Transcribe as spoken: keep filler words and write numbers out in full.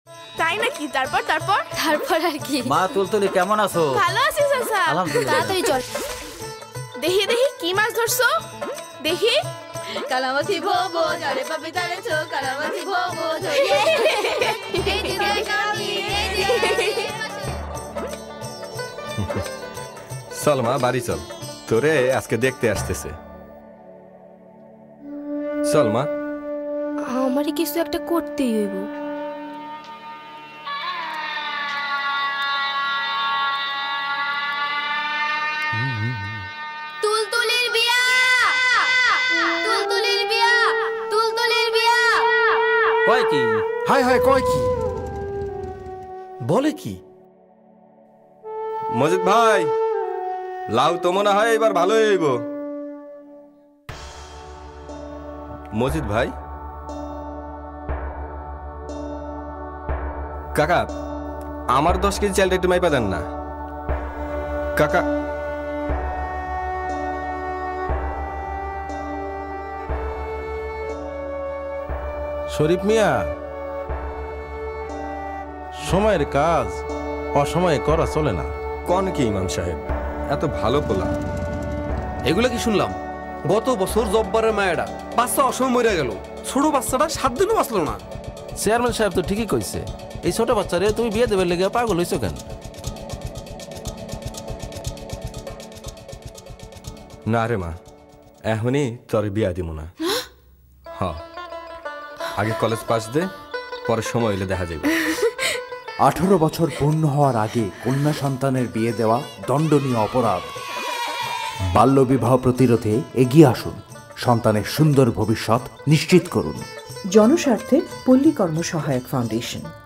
তাই নাকি? তারপর তারপর তারপর আর কি? মা তুলতুলি কেমন আছো? ভালো আছি চাচা। আলহামদুলিল্লাহ। তাড়াতাড়ি চল। দেখি দেখি কি মাছ ধরছো দেখি। কালামাছি ভোবো জলে পাবে তারে চো কালামাছি ভোবো চল মা বাড়ি চল, তোরে আজকে দেখতে আসতেছে। চল মা। আমারই কিছু একটা করতেই হইব। তুলতুলির বিয়া, তুলতুলির বিয়া, তুলতুলির বিয়া। কয় কি? হায় হায় কয় কি? বলে কি? মজিদ ভাই, লাউ তো মনে হয় এবার ভালো হইব। মজিদ ভাই, কাকা আমার দশ কেজি চালটা একটু মাইপা দেন না কাকা। শরীফ মিয়া, সময়ের কাজ অসময়ে করা চলে না। কোন কি ইমাম সাহেব, এত ভালো পোলা। এগুলো কি শুনলাম? গত বছর জব্বারের মায়েরা বাচ্চা অসময় মরে গেল, ছোট বাচ্চাটা সাত দিনও বাঁচলো না। চেয়ারম্যান সাহেব তো ঠিকই কইছে, এই ছোট বাচ্চারে তুমি বিয়ে দেবার লেগে পাগল হইছো কেন? না রে মা, এখনই তোর বিয়া দিব না। হ্যাঁ, আগে কলেজ পাস দে, পরে সময় এলে দেখা যাবে। আঠারো বছর পূর্ণ হওয়ার আগে কন্যা সন্তানের বিয়ে দেওয়া দণ্ডনীয় অপরাধ। বাল্যবিবাহ প্রতিরোধে এগিয়ে আসুন, সন্তানের সুন্দর ভবিষ্যৎ নিশ্চিত করুন। জনস্বার্থে পল্লী কর্ম সহায়ক ফাউন্ডেশন।